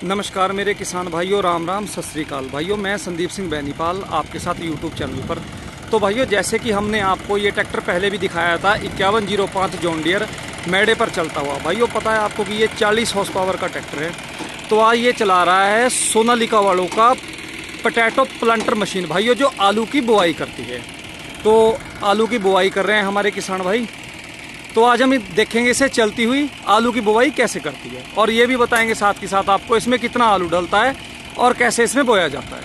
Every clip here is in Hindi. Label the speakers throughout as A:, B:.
A: नमस्कार मेरे किसान भाइयों, राम राम, सत श्री अकाल भाइयों। मैं संदीप सिंह बैनीपाल आपके साथ यूट्यूब चैनल पर। तो भाइयों, जैसे कि हमने आपको ये ट्रैक्टर पहले भी दिखाया था 5105 जॉन डियर मैडे पर चलता हुआ। भाइयों पता है आपको कि ये 40 हॉर्स पावर का ट्रैक्टर है। तो आज ये चला रहा है सोनालिका वालों का पोटैटो प्लांटर मशीन भाइयों, जो आलू की बुआई करती है। तो आलू की बुआई कर रहे हैं हमारे किसान भाई। तो आज हम देखेंगे इसे चलती हुई आलू की बुवाई कैसे करती है, और ये भी बताएंगे साथ के साथ आपको इसमें कितना आलू डलता है और कैसे इसमें बोया जाता है।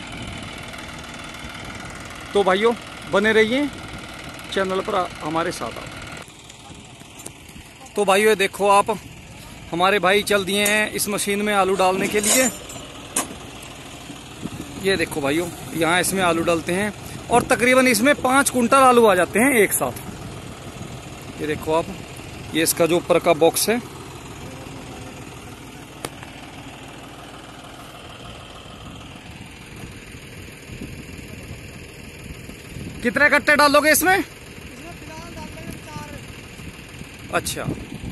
A: तो भाइयों बने रहिए चैनल पर, हमारे साथ आप। तो भाइयों देखो आप, हमारे भाई चल दिए हैं इस मशीन में आलू डालने के लिए। ये देखो भाइयों, यहाँ इसमें आलू डालते हैं और तकरीबन इसमें 5 कुंटल आलू आ जाते हैं एक साथ। ये देखो आप, ये इसका जो ऊपर का बॉक्स है, कितने कट्टे डालोगे इसमें?
B: फिलहाल डाल देंगे 4।
A: अच्छा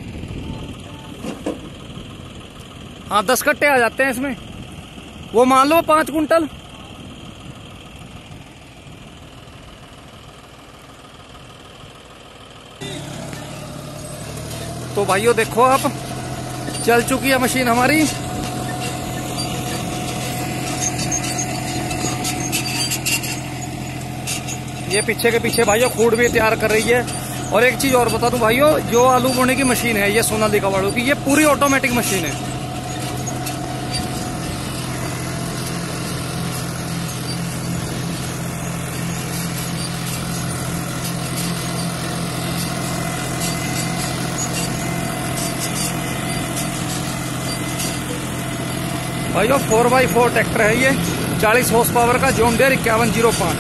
A: हाँ, 10 कट्टे आ जाते हैं इसमें। वो मान लो 5 कुंटल। तो भाइयों देखो आप, चल चुकी है मशीन हमारी। ये पीछे के पीछे भाइयों खूड़ भी तैयार कर रही है। और एक चीज और बता दूं भाइयों, जो आलू बोने की मशीन है ये सोनालिका वालों की, ये पूरी ऑटोमेटिक मशीन है। भाइयों 4x4 ट्रैक्टर है ये, 40 हॉर्स पावर का जॉन डियर 5105।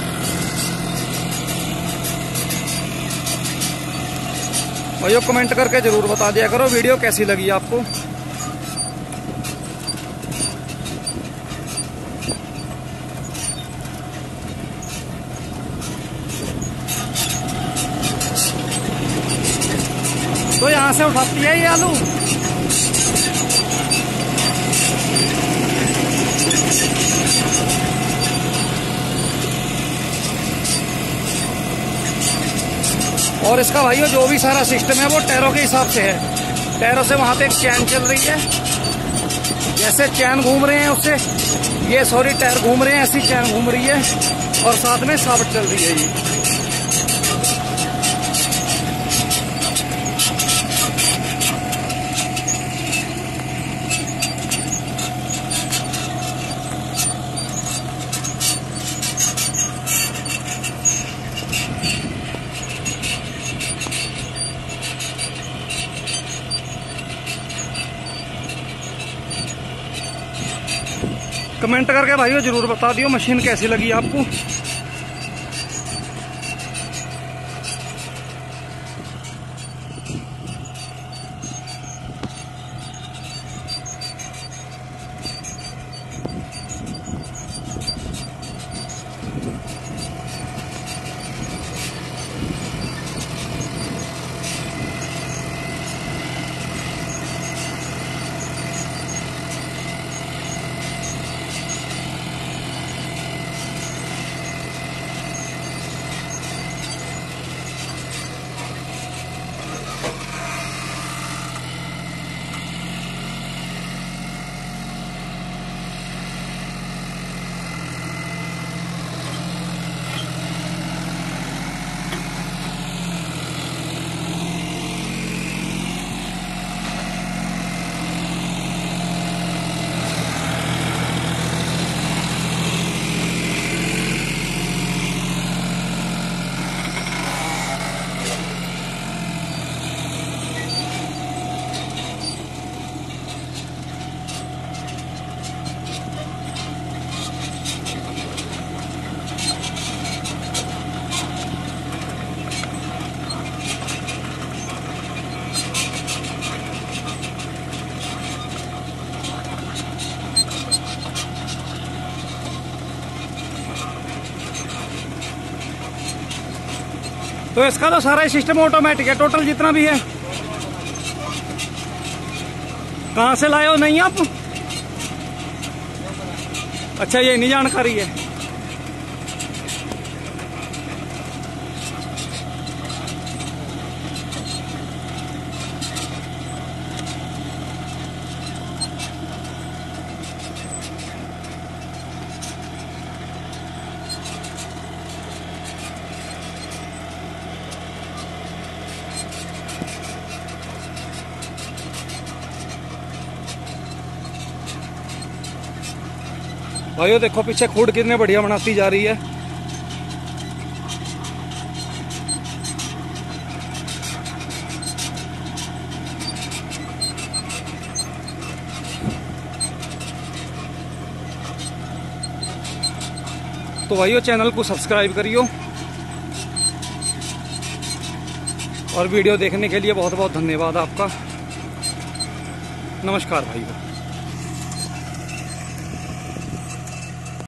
A: भाइयों कमेंट करके जरूर बता दिया करो वीडियो कैसी लगी आपको। तो यहां से उठाती है ये आलू। और इसका भाइयों जो भी सारा सिस्टम है वो टायरों के हिसाब से है। टायरों से वहां पे एक चैन चल रही है, जैसे चैन घूम रहे हैं उससे ये टायर घूम रहे हैं, ऐसी चैन घूम रही है और साथ में साबित चल रही है ये। कमेंट करके भाइयों जरूर बता दियो मशीन कैसी लगी आपको। तो इसका तो सारा सिस्टम ऑटोमेटिक है, टोटल जितना भी है। कहाँ से लाए हो नहीं आप? अच्छा, ये नहीं जानकारी है। भाइयों देखो पीछे खूड़ कितने बढ़िया बनाती जा रही है। तो भाइयों चैनल को सब्सक्राइब करियो और वीडियो देखने के लिए बहुत बहुत धन्यवाद आपका। नमस्कार भाइयों।